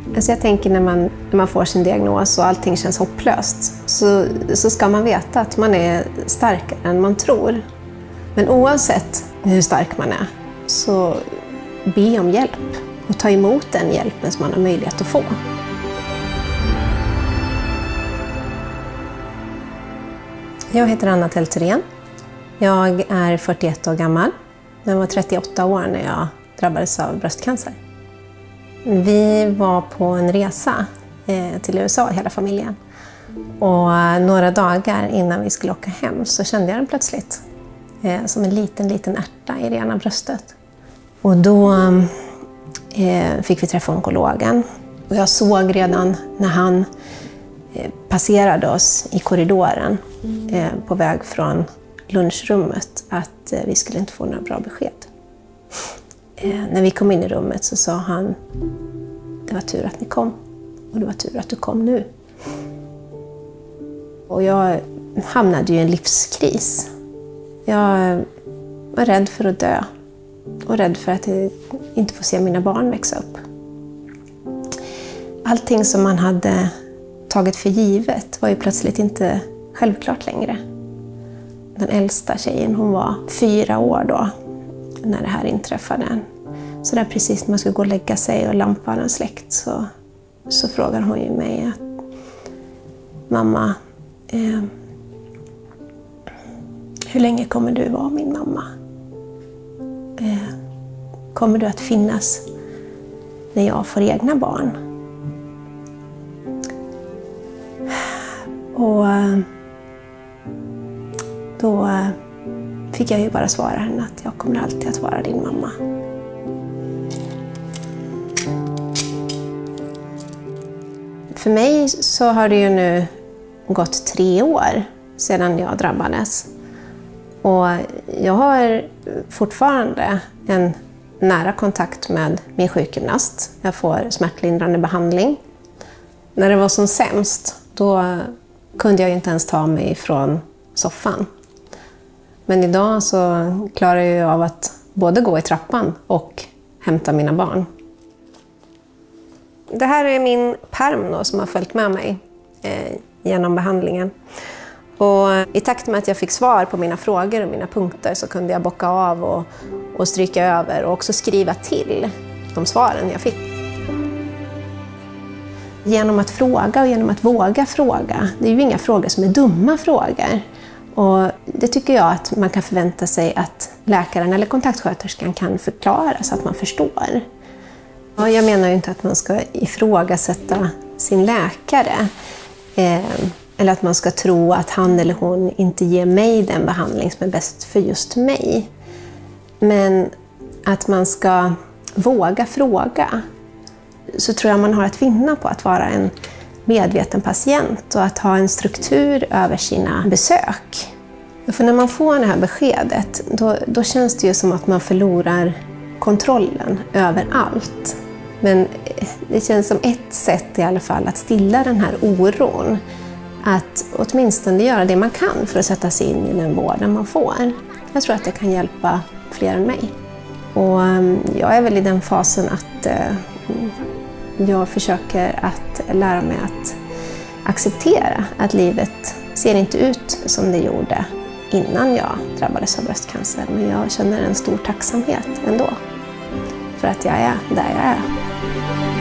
Alltså jag tänker när man får sin diagnos och allting känns hopplöst så ska man veta att man är starkare än man tror. Men oavsett hur stark man är så be om hjälp och ta emot den hjälpen som man har möjlighet att få. Jag heter Anna Tellthrén. Jag är 41 år gammal. Jag var 38 år när jag drabbades av bröstcancer. Vi var på en resa till USA, hela familjen. Och några dagar innan vi skulle åka hem så kände jag den plötsligt. Som en liten ärta i det ena bröstet. Och då fick vi träffa onkologen. Och jag såg redan när han passerade oss i korridoren på väg från lunchrummet att vi skulle inte få några bra besked. När vi kom in i rummet så sa han: det var tur att ni kom och det var tur att du kom nu. Och jag hamnade ju i en livskris. Jag var rädd för att dö och rädd för att jag inte få se mina barn växa upp. Allting som man hade tagit för givet var ju plötsligt inte självklart längre. Den äldsta tjejen, hon var 4 år då när det här inträffade. Så där precis när man skulle gå och lägga sig och lampan var släckt så frågar hon ju mig att mamma, hur länge kommer du vara min mamma? Kommer du att finnas när jag får egna barn? Och då fick jag ju bara svara henne att jag kommer alltid att vara din mamma. För mig så har det ju nu gått 3 år sedan jag drabbades. Och jag har fortfarande en nära kontakt med min sjukgymnast. Jag får smärtlindrande behandling. När det var som sämst, då kunde jag inte ens ta mig från soffan. Men idag så klarar jag av att både gå i trappan och hämta mina barn. Det här är min pärm då, som har följt med mig genom behandlingen. Och i takt med att jag fick svar på mina frågor och mina punkter så kunde jag bocka av och stryka över och också skriva till de svaren jag fick. Genom att fråga och genom att våga fråga, det är ju inga frågor som är dumma frågor. Och det tycker jag att man kan förvänta sig att läkaren eller kontaktsköterskan kan förklara så att man förstår. Och jag menar ju inte att man ska ifrågasätta sin läkare eller att man ska tro att han eller hon inte ger mig den behandling som är bäst för just mig. Men att man ska våga fråga, så tror jag man har att vinna på att vara en medveten patient och att ha en struktur över sina besök. För när man får det här beskedet, då känns det ju som att man förlorar kontrollen över allt. Men det känns som ett sätt i alla fall att stilla den här oron. Att åtminstone göra det man kan för att sätta sig in i den vården man får. Jag tror att det kan hjälpa fler än mig. Och jag är väl i den fasen att jag försöker att lära mig att acceptera att livet ser inte ut som det gjorde innan jag drabbades av bröstcancer. Men jag känner en stor tacksamhet ändå för att jag är där jag är.